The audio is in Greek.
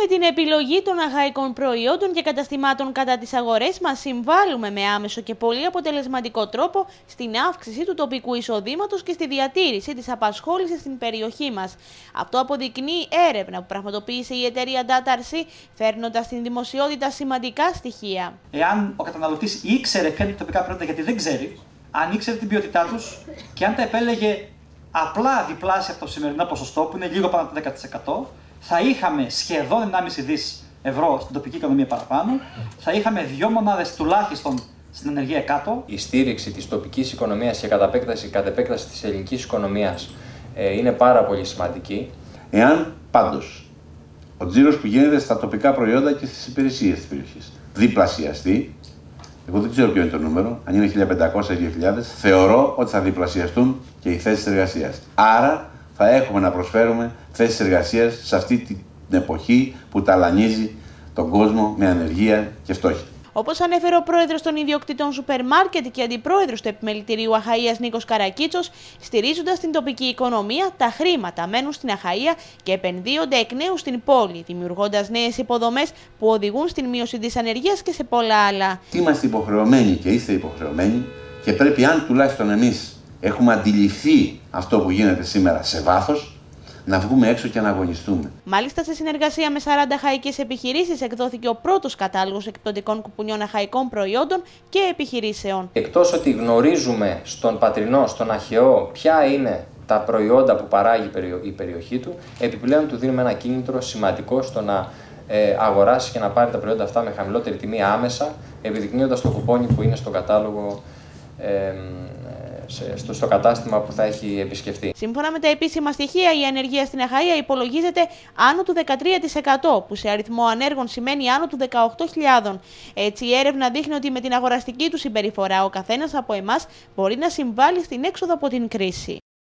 Με την επιλογή των αχαϊκών προϊόντων και καταστημάτων κατά τις αγορές μας συμβάλλουμε με άμεσο και πολύ αποτελεσματικό τρόπο στην αύξηση του τοπικού εισοδήματος και στη διατήρηση της απασχόλησης στην περιοχή μας. Αυτό αποδεικνύει έρευνα που πραγματοποίησε η εταιρεία DataRC, φέρνοντας στην δημοσιότητα σημαντικά στοιχεία. Εάν ο καταναλωτής ήξερε ποια είναι τα τοπικά προϊόντα, γιατί δεν ξέρει, αν ήξερε την ποιότητά τους και αν τα επέλεγε απλά διπλάσια από το σημερινό ποσοστό, που είναι λίγο πάνω από το 10%, θα είχαμε σχεδόν 1,5 δις ευρώ στην τοπική οικονομία παραπάνω, θα είχαμε 2 μονάδες τουλάχιστον στην ενεργεία κάτω. Η στήριξη της τοπικής οικονομίας και κατ' επέκταση της ελληνικής οικονομίας είναι πάρα πολύ σημαντική. Εάν πάντως ο τζίρος που γίνεται στα τοπικά προϊόντα και στις υπηρεσίες της περιοχής διπλασιαστεί, εγώ δεν ξέρω ποιο είναι το νούμερο, αν είναι 1.500 ή 2.000, θεωρώ ότι θα διπλασιαστούν και οι θέσεις εργασίας. Άρα θα έχουμε να προσφέρουμε θέσεις εργασίας σε αυτή την εποχή που ταλανίζει τον κόσμο με ανεργία και φτώχεια. Όπως ανέφερε ο πρόεδρος των ιδιοκτητών σούπερ μάρκετ και αντιπρόεδρος του Επιμελητηρίου Αχαΐας Νίκος Καρακίτσος, στηρίζοντας την τοπική οικονομία, τα χρήματα μένουν στην Αχαΐα και επενδύονται εκ νέου στην πόλη, δημιουργώντας νέες υποδομές που οδηγούν στην μείωση της ανεργίας και σε πολλά άλλα. Είμαστε υποχρεωμένοι και είστε υποχρεωμένοι και πρέπει, αν τουλάχιστον εμείς έχουμε αντιληφθεί αυτό που γίνεται σήμερα σε βάθος, να βγούμε έξω και να αγωνιστούμε. Μάλιστα, σε συνεργασία με 40 αχαϊκές επιχειρήσεις εκδόθηκε ο πρώτος κατάλογος εκπτωτικών κουπουνιών αχαϊκών προϊόντων και επιχειρήσεων. Εκτός ότι γνωρίζουμε στον πατρινό, στον Αχαιό, ποια είναι τα προϊόντα που παράγει η περιοχή του, επιπλέον του δίνουμε ένα κίνητρο σημαντικό στο να αγοράσει και να πάρει τα προϊόντα αυτά με χαμηλότερη τιμή άμεσα, επιδεικνύοντας το κουπόνι που είναι στο κατάλογο, στο κατάστημα που θα έχει επισκεφτεί. Σύμφωνα με τα επίσημα στοιχεία, η ανεργία στην Αχαΐα υπολογίζεται άνω του 13%, που σε αριθμό ανέργων σημαίνει άνω του 18.000. Έτσι, η έρευνα δείχνει ότι με την αγοραστική του συμπεριφορά ο καθένας από εμάς μπορεί να συμβάλλει στην έξοδο από την κρίση.